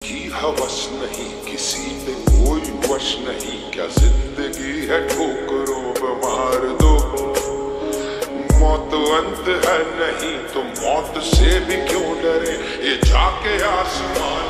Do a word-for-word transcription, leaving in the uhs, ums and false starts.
की हवस नहीं, किसी पे कोई वश नहीं, क्या जिंदगी है ठोकरों पे मार दो। मौत अंत है नहीं तो मौत से भी क्यों डरे, ये जाके आसमान